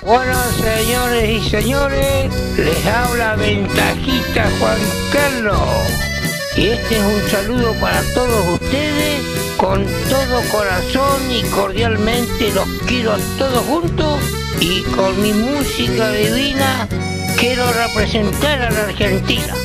Bueno, señores y señores, les habla Ventajita Juan Carlos. Y este es un saludo para todos ustedes, con todo corazón y cordialmente los quiero a todos juntos y con mi música divina quiero representar a la Argentina.